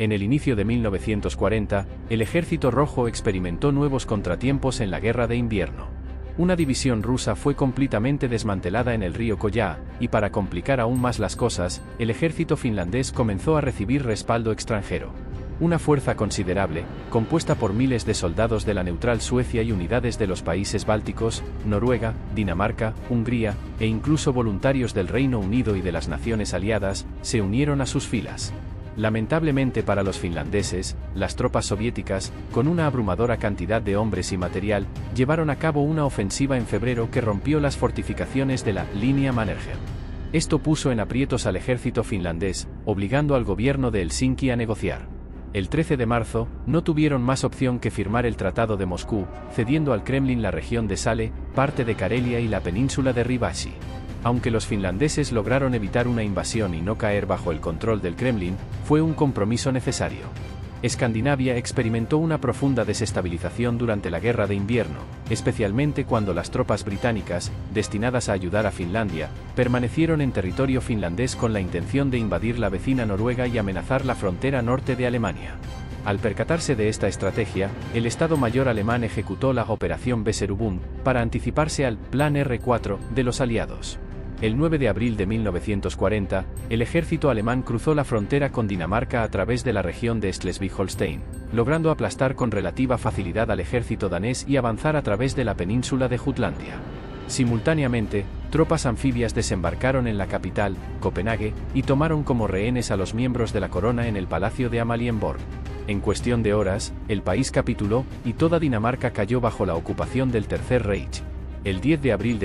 En el inicio de 1940, el Ejército Rojo experimentó nuevos contratiempos en la Guerra de Invierno. Una división rusa fue completamente desmantelada en el río Koya, y para complicar aún más las cosas, el ejército finlandés comenzó a recibir respaldo extranjero. Una fuerza considerable, compuesta por miles de soldados de la neutral Suecia y unidades de los países bálticos, Noruega, Dinamarca, Hungría, e incluso voluntarios del Reino Unido y de las naciones aliadas, se unieron a sus filas. Lamentablemente para los finlandeses, las tropas soviéticas, con una abrumadora cantidad de hombres y material, llevaron a cabo una ofensiva en febrero que rompió las fortificaciones de la línea Mannerheim. Esto puso en aprietos al ejército finlandés, obligando al gobierno de Helsinki a negociar. El 13 de marzo, no tuvieron más opción que firmar el Tratado de Moscú, cediendo al Kremlin la región de Sale, parte de Karelia y la península de Ribashi. Aunque los finlandeses lograron evitar una invasión y no caer bajo el control del Kremlin, fue un compromiso necesario. Escandinavia experimentó una profunda desestabilización durante la Guerra de Invierno, especialmente cuando las tropas británicas, destinadas a ayudar a Finlandia, permanecieron en territorio finlandés con la intención de invadir la vecina Noruega y amenazar la frontera norte de Alemania. Al percatarse de esta estrategia, el Estado Mayor alemán ejecutó la Operación Weserübung para anticiparse al Plan R4 de los aliados. El 9 de abril de 1940, el ejército alemán cruzó la frontera con Dinamarca a través de la región de Schleswig-Holstein, logrando aplastar con relativa facilidad al ejército danés y avanzar a través de la península de Jutlandia. Simultáneamente, tropas anfibias desembarcaron en la capital, Copenhague, y tomaron como rehenes a los miembros de la corona en el palacio de Amalienborg. En cuestión de horas, el país capituló, y toda Dinamarca cayó bajo la ocupación del Tercer Reich. El 10 de abril de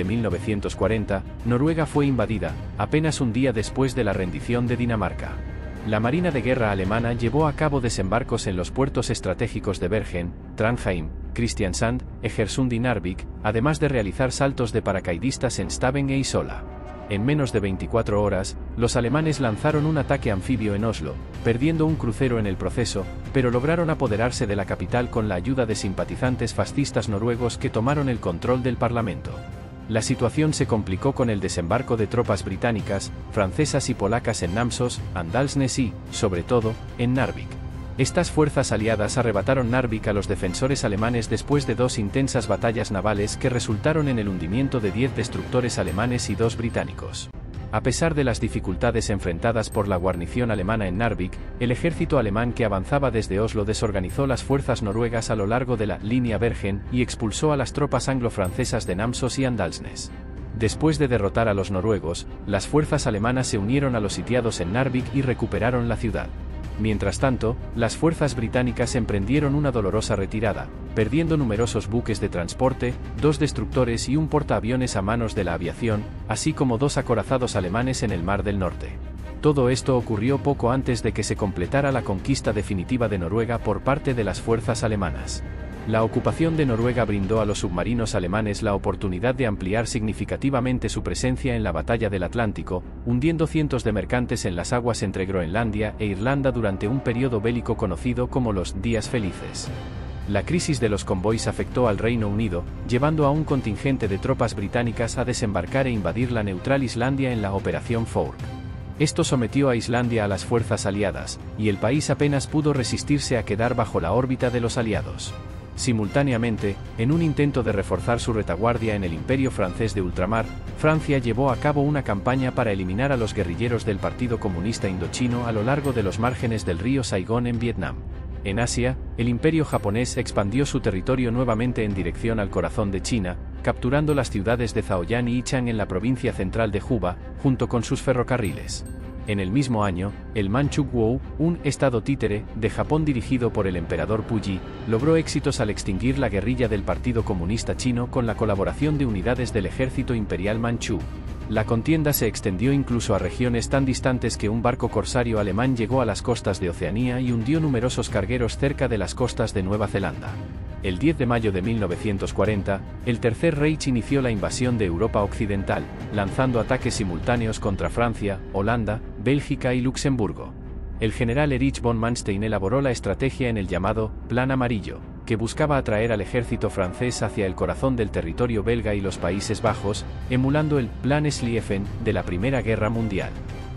1940, Noruega fue invadida, apenas un día después de la rendición de Dinamarca. La Marina de Guerra alemana llevó a cabo desembarcos en los puertos estratégicos de Bergen, Trondheim, Kristiansand, Egersund y Narvik, además de realizar saltos de paracaidistas en Stavanger e Isola. En menos de 24 horas, los alemanes lanzaron un ataque anfibio en Oslo, perdiendo un crucero en el proceso, pero lograron apoderarse de la capital con la ayuda de simpatizantes fascistas noruegos que tomaron el control del parlamento. La situación se complicó con el desembarco de tropas británicas, francesas y polacas en Namsos, Andalsnes y, sobre todo, en Narvik. Estas fuerzas aliadas arrebataron Narvik a los defensores alemanes después de 2 intensas batallas navales que resultaron en el hundimiento de 10 destructores alemanes y 2 británicos. A pesar de las dificultades enfrentadas por la guarnición alemana en Narvik, el ejército alemán que avanzaba desde Oslo desorganizó las fuerzas noruegas a lo largo de la línea Bergen y expulsó a las tropas anglo-francesas de Namsos y Andalsnes. Después de derrotar a los noruegos, las fuerzas alemanas se unieron a los sitiados en Narvik y recuperaron la ciudad. Mientras tanto, las fuerzas británicas emprendieron una dolorosa retirada, perdiendo numerosos buques de transporte, 2 destructores y un portaaviones a manos de la aviación, así como 2 acorazados alemanes en el Mar del Norte. Todo esto ocurrió poco antes de que se completara la conquista definitiva de Noruega por parte de las fuerzas alemanas. La ocupación de Noruega brindó a los submarinos alemanes la oportunidad de ampliar significativamente su presencia en la batalla del Atlántico, hundiendo cientos de mercantes en las aguas entre Groenlandia e Irlanda durante un periodo bélico conocido como los Días Felices. La crisis de los convoys afectó al Reino Unido, llevando a un contingente de tropas británicas a desembarcar e invadir la neutral Islandia en la Operación Fork. Esto sometió a Islandia a las fuerzas aliadas, y el país apenas pudo resistirse a quedar bajo la órbita de los aliados. Simultáneamente, en un intento de reforzar su retaguardia en el Imperio francés de ultramar, Francia llevó a cabo una campaña para eliminar a los guerrilleros del Partido Comunista Indochino a lo largo de los márgenes del río Saigón en Vietnam. En Asia, el Imperio japonés expandió su territorio nuevamente en dirección al corazón de China, capturando las ciudades de Zaoyán y Ichang en la provincia central de Juba, junto con sus ferrocarriles. En el mismo año, el Manchukuo, un estado títere de Japón dirigido por el emperador Puyi, logró éxitos al extinguir la guerrilla del Partido Comunista Chino con la colaboración de unidades del ejército imperial manchú. La contienda se extendió incluso a regiones tan distantes que un barco corsario alemán llegó a las costas de Oceanía y hundió numerosos cargueros cerca de las costas de Nueva Zelanda. El 10 de mayo de 1940, el Tercer Reich inició la invasión de Europa Occidental, lanzando ataques simultáneos contra Francia, Holanda, Bélgica y Luxemburgo. El general Erich von Manstein elaboró la estrategia en el llamado Plan Amarillo, que buscaba atraer al ejército francés hacia el corazón del territorio belga y los Países Bajos, emulando el Plan Schlieffen de la Primera Guerra Mundial.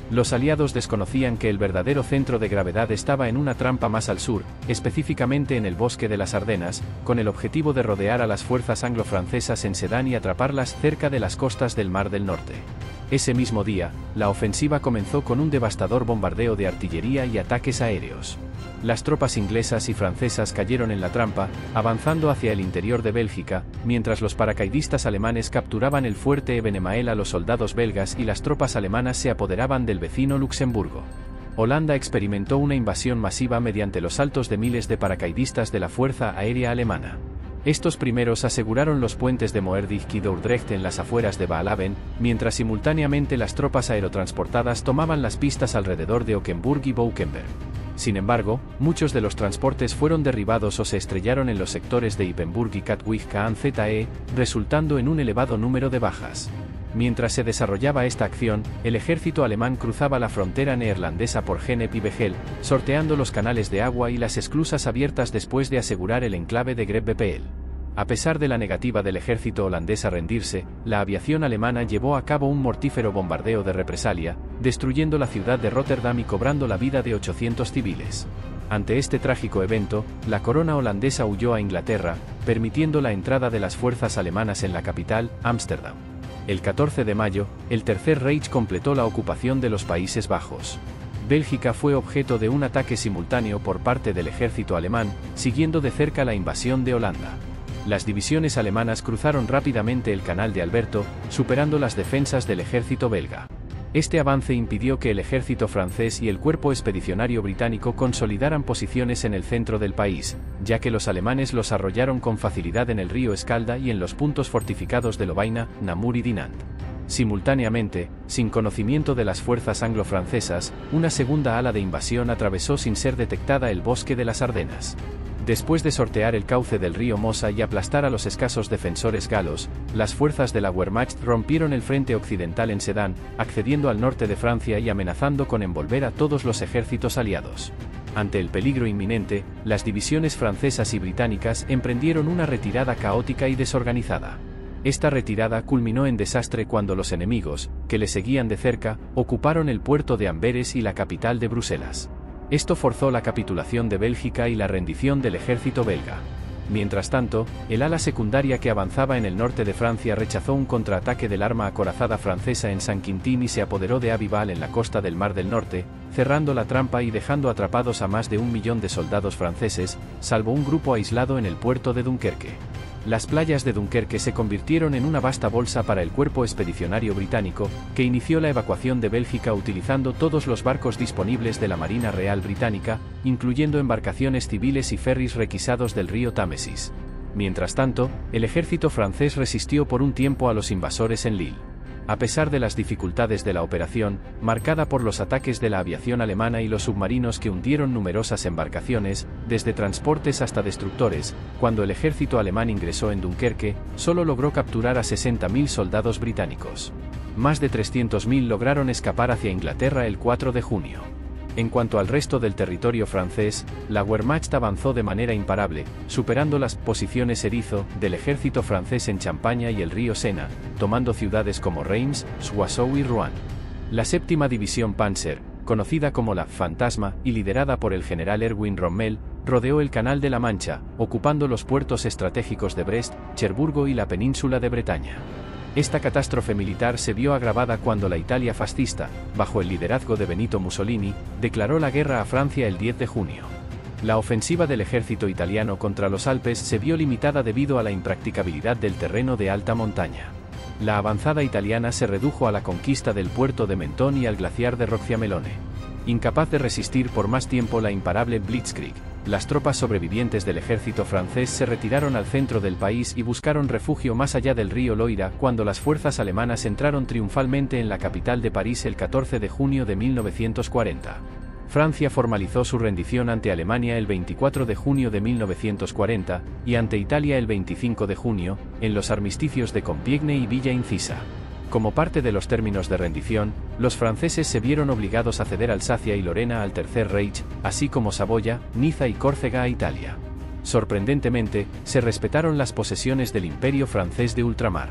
Los aliados desconocían que el verdadero centro de gravedad estaba en una trampa más al sur, específicamente en el bosque de las Ardenas, con el objetivo de rodear a las fuerzas anglo-francesas en Sedán y atraparlas cerca de las costas del Mar del Norte. Ese mismo día, la ofensiva comenzó con un devastador bombardeo de artillería y ataques aéreos. Las tropas inglesas y francesas cayeron en la trampa, avanzando hacia el interior de Bélgica, mientras los paracaidistas alemanes capturaban el fuerte Ebenemael a los soldados belgas y las tropas alemanas se apoderaban del vecino Luxemburgo. Holanda experimentó una invasión masiva mediante los saltos de miles de paracaidistas de la Fuerza Aérea Alemana. Estos primeros aseguraron los puentes de Moerdijk y Dordrecht en las afueras de Baalaven, mientras simultáneamente las tropas aerotransportadas tomaban las pistas alrededor de Ockenburg y Boukenberg. Sin embargo, muchos de los transportes fueron derribados o se estrellaron en los sectores de Ypenburg y Katwijk-aan-Zee, resultando en un elevado número de bajas. Mientras se desarrollaba esta acción, el ejército alemán cruzaba la frontera neerlandesa por Gennep y Veghel, sorteando los canales de agua y las esclusas abiertas después de asegurar el enclave de Grebbeppel. A pesar de la negativa del ejército holandés a rendirse, la aviación alemana llevó a cabo un mortífero bombardeo de represalia, destruyendo la ciudad de Rotterdam y cobrando la vida de 800 civiles. Ante este trágico evento, la corona holandesa huyó a Inglaterra, permitiendo la entrada de las fuerzas alemanas en la capital, Ámsterdam. El 14 de mayo, el Tercer Reich completó la ocupación de los Países Bajos. Bélgica fue objeto de un ataque simultáneo por parte del ejército alemán, siguiendo de cerca la invasión de Holanda. Las divisiones alemanas cruzaron rápidamente el Canal de Alberto, superando las defensas del ejército belga. Este avance impidió que el ejército francés y el cuerpo expedicionario británico consolidaran posiciones en el centro del país, ya que los alemanes los arrollaron con facilidad en el río Escalda y en los puntos fortificados de Lovaina, Namur y Dinant. Simultáneamente, sin conocimiento de las fuerzas anglo-francesas, una segunda ala de invasión atravesó sin ser detectada el bosque de las Ardenas. Después de sortear el cauce del río Mosa y aplastar a los escasos defensores galos, las fuerzas de la Wehrmacht rompieron el frente occidental en Sedán, accediendo al norte de Francia y amenazando con envolver a todos los ejércitos aliados. Ante el peligro inminente, las divisiones francesas y británicas emprendieron una retirada caótica y desorganizada. Esta retirada culminó en desastre cuando los enemigos, que le seguían de cerca, ocuparon el puerto de Amberes y la capital de Bruselas. Esto forzó la capitulación de Bélgica y la rendición del ejército belga. Mientras tanto, el ala secundaria que avanzaba en el norte de Francia rechazó un contraataque del arma acorazada francesa en Saint-Quentin y se apoderó de Avival en la costa del Mar del Norte, cerrando la trampa y dejando atrapados a más de 1 millón de soldados franceses, salvo un grupo aislado en el puerto de Dunkerque. Las playas de Dunkerque se convirtieron en una vasta bolsa para el cuerpo expedicionario británico, que inició la evacuación de Bélgica utilizando todos los barcos disponibles de la Marina Real Británica, incluyendo embarcaciones civiles y ferries requisados del río Támesis. Mientras tanto, el ejército francés resistió por un tiempo a los invasores en Lille. A pesar de las dificultades de la operación, marcada por los ataques de la aviación alemana y los submarinos que hundieron numerosas embarcaciones, desde transportes hasta destructores, cuando el ejército alemán ingresó en Dunkerque, solo logró capturar a 60.000 soldados británicos. Más de 300.000 lograron escapar hacia Inglaterra el 4 de junio. En cuanto al resto del territorio francés, la Wehrmacht avanzó de manera imparable, superando las posiciones erizo del ejército francés en Champaña y el río Sena, tomando ciudades como Reims, Soissons y Rouen. La séptima división Panzer, conocida como la Fantasma y liderada por el general Erwin Rommel, rodeó el Canal de la Mancha, ocupando los puertos estratégicos de Brest, Cherburgo y la península de Bretaña. Esta catástrofe militar se vio agravada cuando la Italia fascista, bajo el liderazgo de Benito Mussolini, declaró la guerra a Francia el 10 de junio. La ofensiva del ejército italiano contra los Alpes se vio limitada debido a la impracticabilidad del terreno de alta montaña. La avanzada italiana se redujo a la conquista del puerto de Mentón y al glaciar de Rocciamelone. Incapaz de resistir por más tiempo la imparable Blitzkrieg, las tropas sobrevivientes del ejército francés se retiraron al centro del país y buscaron refugio más allá del río Loira cuando las fuerzas alemanas entraron triunfalmente en la capital de París el 14 de junio de 1940. Francia formalizó su rendición ante Alemania el 24 de junio de 1940 y ante Italia el 25 de junio, en los armisticios de Compiègne y Villa Incisa. Como parte de los términos de rendición, los franceses se vieron obligados a ceder Alsacia y Lorena al Tercer Reich, así como Saboya, Niza y Córcega a Italia. Sorprendentemente, se respetaron las posesiones del Imperio francés de ultramar.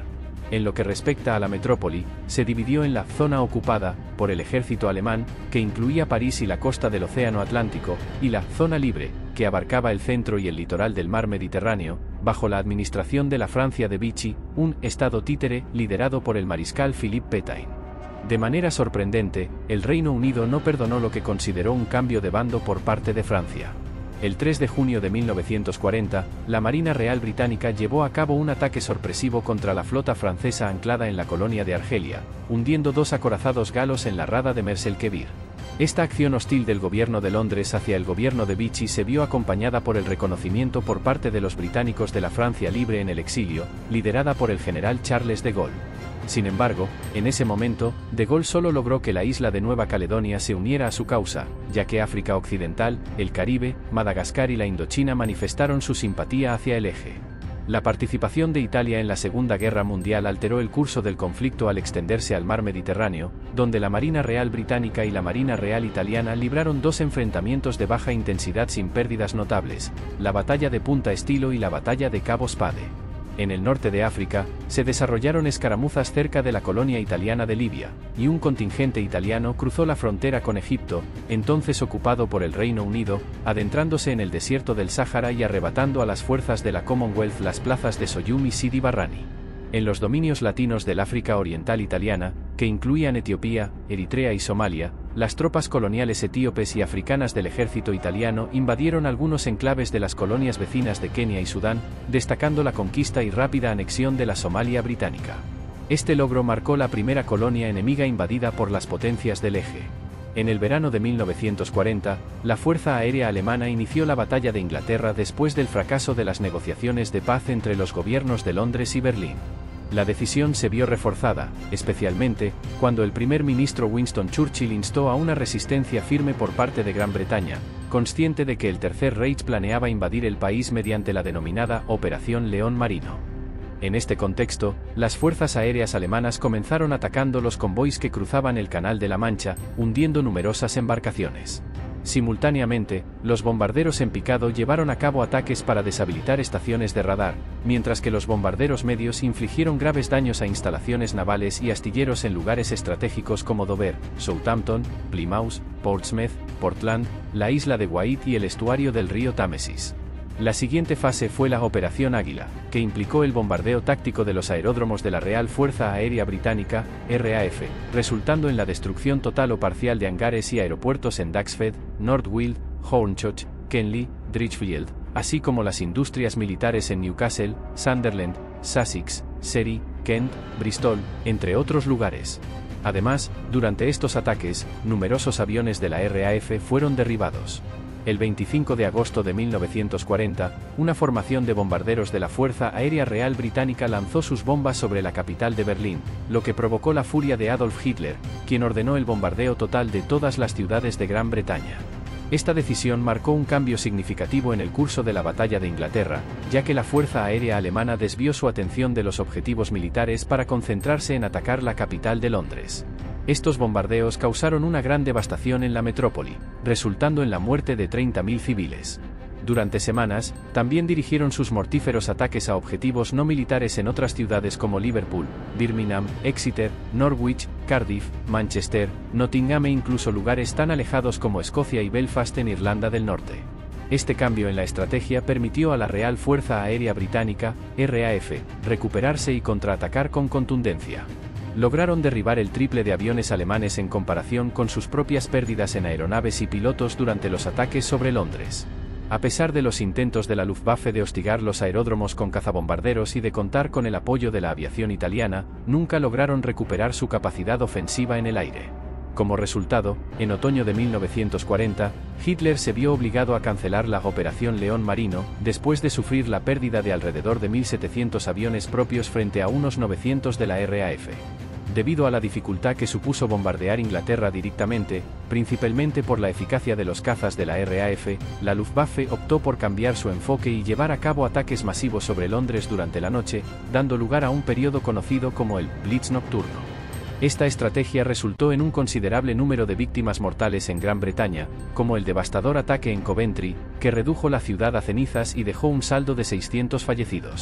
En lo que respecta a la metrópoli, se dividió en la zona ocupada por el ejército alemán, que incluía París y la costa del Océano Atlántico, y la zona libre, que abarcaba el centro y el litoral del mar Mediterráneo, bajo la administración de la Francia de Vichy, un estado títere liderado por el mariscal Philippe Pétain. De manera sorprendente, el Reino Unido no perdonó lo que consideró un cambio de bando por parte de Francia. El 3 de junio de 1940, la Marina Real Británica llevó a cabo un ataque sorpresivo contra la flota francesa anclada en la colonia de Argelia, hundiendo 2 acorazados galos en la rada de Mers el-Kebir. Esta acción hostil del gobierno de Londres hacia el gobierno de Vichy se vio acompañada por el reconocimiento por parte de los británicos de la Francia libre en el exilio, liderada por el general Charles de Gaulle. Sin embargo, en ese momento, de Gaulle solo logró que la isla de Nueva Caledonia se uniera a su causa, ya que África Occidental, el Caribe, Madagascar y la Indochina manifestaron su simpatía hacia el eje. La participación de Italia en la Segunda Guerra Mundial alteró el curso del conflicto al extenderse al mar Mediterráneo, donde la Marina Real Británica y la Marina Real Italiana libraron 2 enfrentamientos de baja intensidad sin pérdidas notables, la Batalla de Punta Estilo y la Batalla de Cabo Spade. En el norte de África, se desarrollaron escaramuzas cerca de la colonia italiana de Libia, y un contingente italiano cruzó la frontera con Egipto, entonces ocupado por el Reino Unido, adentrándose en el desierto del Sáhara y arrebatando a las fuerzas de la Commonwealth las plazas de Soyum y Sidi Barrani. En los dominios latinos del África Oriental italiana, que incluían Etiopía, Eritrea y Somalia, las tropas coloniales etíopes y africanas del ejército italiano invadieron algunos enclaves de las colonias vecinas de Kenia y Sudán, destacando la conquista y rápida anexión de la Somalia británica. Este logro marcó la primera colonia enemiga invadida por las potencias del eje. En el verano de 1940, la Fuerza Aérea Alemana inició la Batalla de Inglaterra después del fracaso de las negociaciones de paz entre los gobiernos de Londres y Berlín. La decisión se vio reforzada, especialmente, cuando el primer ministro Winston Churchill instó a una resistencia firme por parte de Gran Bretaña, consciente de que el Tercer Reich planeaba invadir el país mediante la denominada Operación León Marino. En este contexto, las fuerzas aéreas alemanas comenzaron atacando los convoys que cruzaban el Canal de la Mancha, hundiendo numerosas embarcaciones. Simultáneamente, los bombarderos en picado llevaron a cabo ataques para deshabilitar estaciones de radar, mientras que los bombarderos medios infligieron graves daños a instalaciones navales y astilleros en lugares estratégicos como Dover, Southampton, Plymouth, Portsmouth, Portland, la isla de Wight y el estuario del río Támesis. La siguiente fase fue la Operación Águila, que implicó el bombardeo táctico de los aeródromos de la Real Fuerza Aérea Británica, RAF, resultando en la destrucción total o parcial de hangares y aeropuertos en Daxfed, Northwild, Hornchurch, Kenley, Driffield, así como las industrias militares en Newcastle, Sunderland, Sussex, Surrey, Kent, Bristol, entre otros lugares. Además, durante estos ataques, numerosos aviones de la RAF fueron derribados. El 25 de agosto de 1940, una formación de bombarderos de la Fuerza Aérea Real Británica lanzó sus bombas sobre la capital de Berlín, lo que provocó la furia de Adolf Hitler, quien ordenó el bombardeo total de todas las ciudades de Gran Bretaña. Esta decisión marcó un cambio significativo en el curso de la Batalla de Inglaterra, ya que la Fuerza Aérea Alemana desvió su atención de los objetivos militares para concentrarse en atacar la capital de Londres. Estos bombardeos causaron una gran devastación en la metrópoli, resultando en la muerte de 30.000 civiles. Durante semanas, también dirigieron sus mortíferos ataques a objetivos no militares en otras ciudades como Liverpool, Birmingham, Exeter, Norwich, Cardiff, Manchester, Nottingham e incluso lugares tan alejados como Escocia y Belfast en Irlanda del Norte. Este cambio en la estrategia permitió a la Real Fuerza Aérea Británica, RAF, recuperarse y contraatacar con contundencia. Lograron derribar el triple de aviones alemanes en comparación con sus propias pérdidas en aeronaves y pilotos durante los ataques sobre Londres. A pesar de los intentos de la Luftwaffe de hostigar los aeródromos con cazabombarderos y de contar con el apoyo de la aviación italiana, nunca lograron recuperar su capacidad ofensiva en el aire. Como resultado, en otoño de 1940, Hitler se vio obligado a cancelar la Operación León Marino, después de sufrir la pérdida de alrededor de 1.700 aviones propios frente a unos 900 de la RAF. Debido a la dificultad que supuso bombardear Inglaterra directamente, principalmente por la eficacia de los cazas de la RAF, la Luftwaffe optó por cambiar su enfoque y llevar a cabo ataques masivos sobre Londres durante la noche, dando lugar a un periodo conocido como el Blitz nocturno. Esta estrategia resultó en un considerable número de víctimas mortales en Gran Bretaña, como el devastador ataque en Coventry, que redujo la ciudad a cenizas y dejó un saldo de 600 fallecidos.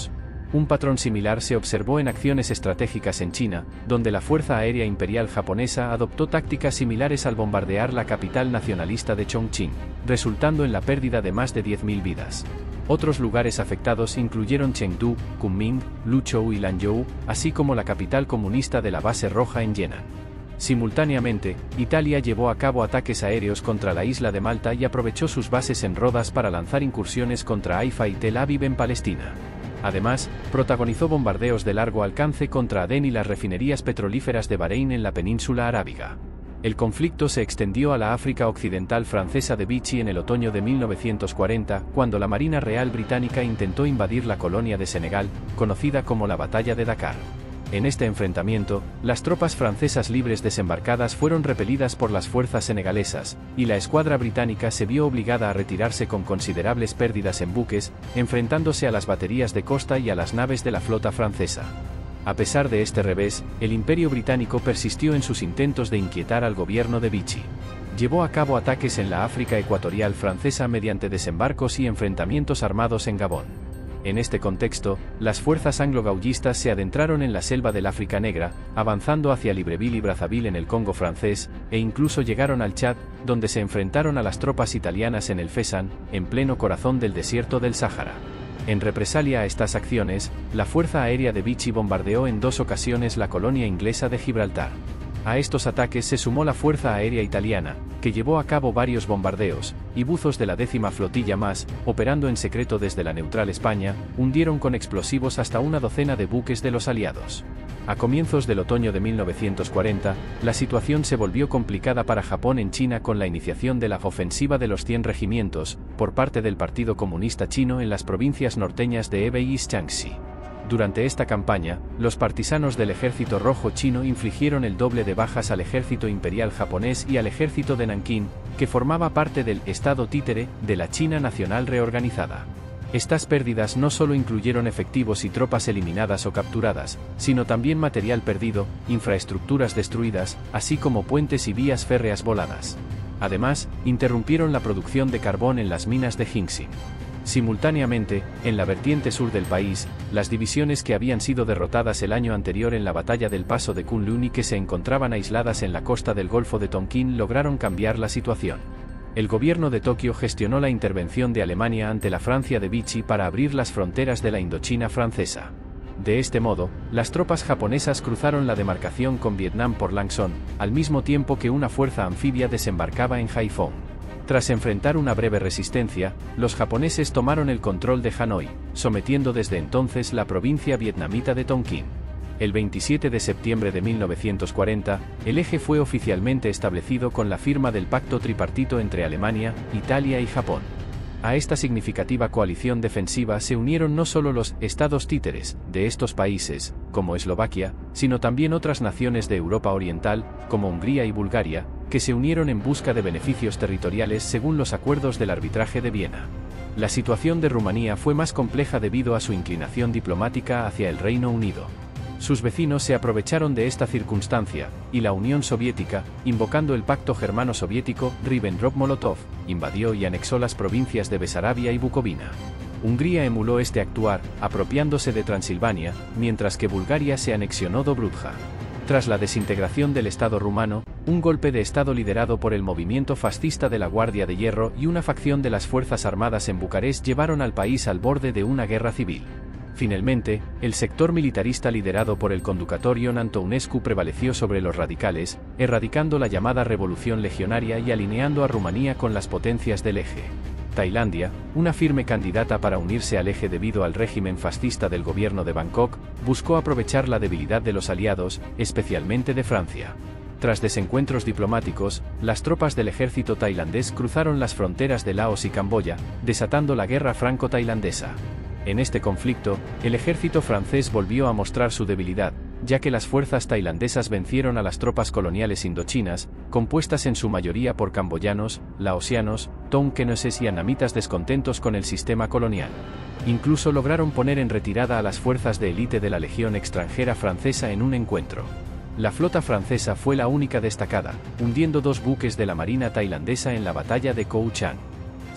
Un patrón similar se observó en acciones estratégicas en China, donde la Fuerza Aérea Imperial Japonesa adoptó tácticas similares al bombardear la capital nacionalista de Chongqing, resultando en la pérdida de más de 10.000 vidas. Otros lugares afectados incluyeron Chengdu, Kunming, Luzhou y Lanzhou, así como la capital comunista de la Base Roja en Yenan. Simultáneamente, Italia llevó a cabo ataques aéreos contra la isla de Malta y aprovechó sus bases en Rodas para lanzar incursiones contra Haifa y Tel Aviv en Palestina. Además, protagonizó bombardeos de largo alcance contra Adén y las refinerías petrolíferas de Bahrein en la península arábiga. El conflicto se extendió a la África Occidental francesa de Vichy en el otoño de 1940, cuando la Marina Real Británica intentó invadir la colonia de Senegal, conocida como la Batalla de Dakar. En este enfrentamiento, las tropas francesas libres desembarcadas fueron repelidas por las fuerzas senegalesas, y la escuadra británica se vio obligada a retirarse con considerables pérdidas en buques, enfrentándose a las baterías de costa y a las naves de la flota francesa. A pesar de este revés, el Imperio Británico persistió en sus intentos de inquietar al gobierno de Vichy. Llevó a cabo ataques en la África Ecuatorial francesa mediante desembarcos y enfrentamientos armados en Gabón. En este contexto, las fuerzas anglo-gaullistas se adentraron en la selva del África Negra, avanzando hacia Libreville y Brazzaville en el Congo francés, e incluso llegaron al Chad, donde se enfrentaron a las tropas italianas en el Fezzan, en pleno corazón del desierto del Sáhara. En represalia a estas acciones, la Fuerza Aérea de Vichy bombardeó en 2 ocasiones la colonia inglesa de Gibraltar. A estos ataques se sumó la Fuerza Aérea Italiana, que llevó a cabo varios bombardeos, y buzos de la 10ª Flotilla más, operando en secreto desde la neutral España, hundieron con explosivos hasta una docena de buques de los aliados. A comienzos del otoño de 1940, la situación se volvió complicada para Japón en China con la iniciación de la Ofensiva de los 100 Regimientos, por parte del Partido Comunista Chino en las provincias norteñas de Hebei y Shaanxi. Durante esta campaña, los partisanos del Ejército Rojo chino infligieron el doble de bajas al ejército imperial japonés y al ejército de Nankín, que formaba parte del Estado títere de la China nacional reorganizada. Estas pérdidas no solo incluyeron efectivos y tropas eliminadas o capturadas, sino también material perdido, infraestructuras destruidas, así como puentes y vías férreas voladas. Además, interrumpieron la producción de carbón en las minas de Jingxing. Simultáneamente, en la vertiente sur del país, las divisiones que habían sido derrotadas el año anterior en la batalla del Paso de Kunlun y que se encontraban aisladas en la costa del Golfo de Tonkin lograron cambiar la situación. El gobierno de Tokio gestionó la intervención de Alemania ante la Francia de Vichy para abrir las fronteras de la Indochina francesa. De este modo, las tropas japonesas cruzaron la demarcación con Vietnam por Lang Son, al mismo tiempo que una fuerza anfibia desembarcaba en Haiphong. Tras enfrentar una breve resistencia, los japoneses tomaron el control de Hanoi, sometiendo desde entonces la provincia vietnamita de Tonkin. El 27 de septiembre de 1940, el eje fue oficialmente establecido con la firma del pacto tripartito entre Alemania, Italia y Japón. A esta significativa coalición defensiva se unieron no solo los estados títeres de estos países, como Eslovaquia, sino también otras naciones de Europa Oriental, como Hungría y Bulgaria, que se unieron en busca de beneficios territoriales según los acuerdos del arbitraje de Viena. La situación de Rumanía fue más compleja debido a su inclinación diplomática hacia el Reino Unido. Sus vecinos se aprovecharon de esta circunstancia, y la Unión Soviética, invocando el pacto germano-soviético Ribbentrop-Molotov, invadió y anexó las provincias de Besarabia y Bucovina. Hungría emuló este actuar, apropiándose de Transilvania, mientras que Bulgaria se anexionó Dobruja. Tras la desintegración del Estado rumano, un golpe de Estado liderado por el movimiento fascista de la Guardia de Hierro y una facción de las Fuerzas Armadas en Bucarest llevaron al país al borde de una guerra civil. Finalmente, el sector militarista liderado por el conductor Ion Antonescu prevaleció sobre los radicales, erradicando la llamada Revolución Legionaria y alineando a Rumanía con las potencias del eje. Tailandia, una firme candidata para unirse al eje debido al régimen fascista del gobierno de Bangkok, buscó aprovechar la debilidad de los aliados, especialmente de Francia. Tras desencuentros diplomáticos, las tropas del ejército tailandés cruzaron las fronteras de Laos y Camboya, desatando la guerra franco-tailandesa. En este conflicto, el ejército francés volvió a mostrar su debilidad, ya que las fuerzas tailandesas vencieron a las tropas coloniales indochinas, compuestas en su mayoría por camboyanos, laosianos, tonqueneses y annamitas descontentos con el sistema colonial. Incluso lograron poner en retirada a las fuerzas de élite de la Legión extranjera francesa en un encuentro. La flota francesa fue la única destacada, hundiendo 2 buques de la marina tailandesa en la batalla de Khao Chang.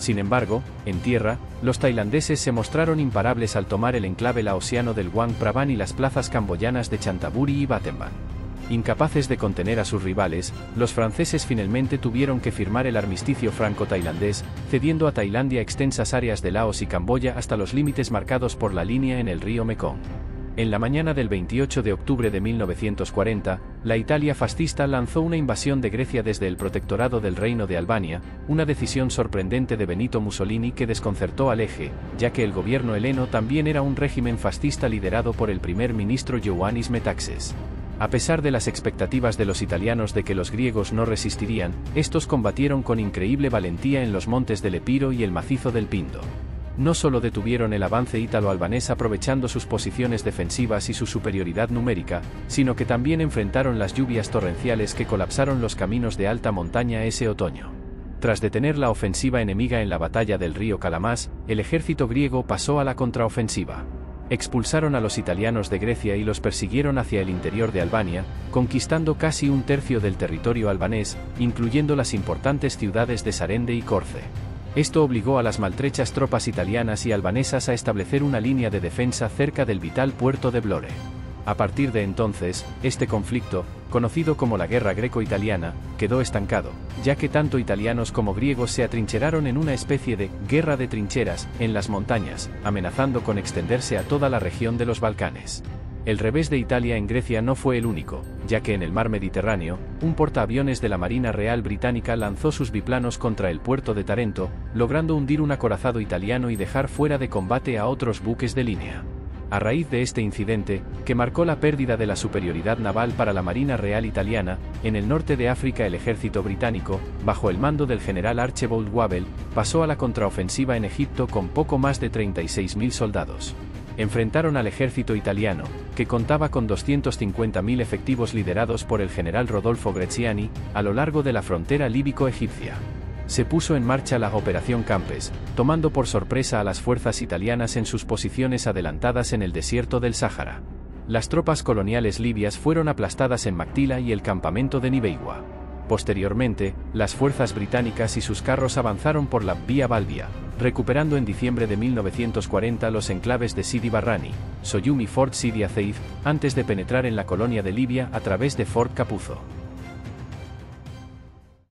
Sin embargo, en tierra, los tailandeses se mostraron imparables al tomar el enclave laosiano del Luang Prabang y las plazas camboyanas de Chantaburi y Battambang. Incapaces de contener a sus rivales, los franceses finalmente tuvieron que firmar el armisticio franco-tailandés, cediendo a Tailandia extensas áreas de Laos y Camboya hasta los límites marcados por la línea en el río Mekong. En la mañana del 28 de octubre de 1940, la Italia fascista lanzó una invasión de Grecia desde el protectorado del Reino de Albania, una decisión sorprendente de Benito Mussolini que desconcertó al Eje, ya que el gobierno heleno también era un régimen fascista liderado por el primer ministro Ioannis Metaxas. A pesar de las expectativas de los italianos de que los griegos no resistirían, estos combatieron con increíble valentía en los montes del Epiro y el macizo del Pindo. No solo detuvieron el avance ítalo-albanés aprovechando sus posiciones defensivas y su superioridad numérica, sino que también enfrentaron las lluvias torrenciales que colapsaron los caminos de alta montaña ese otoño. Tras detener la ofensiva enemiga en la batalla del río Kalamás, el ejército griego pasó a la contraofensiva. Expulsaron a los italianos de Grecia y los persiguieron hacia el interior de Albania, conquistando casi un tercio del territorio albanés, incluyendo las importantes ciudades de Sarende y Korce. Esto obligó a las maltrechas tropas italianas y albanesas a establecer una línea de defensa cerca del vital puerto de Vlore. A partir de entonces, este conflicto, conocido como la Guerra Greco-Italiana, quedó estancado, ya que tanto italianos como griegos se atrincheraron en una especie de guerra de trincheras en las montañas, amenazando con extenderse a toda la región de los Balcanes. El revés de Italia en Grecia no fue el único, ya que en el mar Mediterráneo, un portaaviones de la Marina Real Británica lanzó sus biplanos contra el puerto de Tarento, logrando hundir un acorazado italiano y dejar fuera de combate a otros buques de línea. A raíz de este incidente, que marcó la pérdida de la superioridad naval para la Marina Real Italiana, en el norte de África el ejército británico, bajo el mando del general Archibald Wavell, pasó a la contraofensiva en Egipto con poco más de 36.000 soldados. Enfrentaron al ejército italiano, que contaba con 250.000 efectivos liderados por el general Rodolfo Graziani, a lo largo de la frontera líbico-egipcia. Se puso en marcha la Operación Campes, tomando por sorpresa a las fuerzas italianas en sus posiciones adelantadas en el desierto del Sáhara. Las tropas coloniales libias fueron aplastadas en Mactila y el campamento de Nibeigua. Posteriormente, las fuerzas británicas y sus carros avanzaron por la Vía Balbia, recuperando en diciembre de 1940 los enclaves de Sidi Barrani, Soyum y Fort Sidi Azeid, antes de penetrar en la colonia de Libia a través de Fort Capuzzo.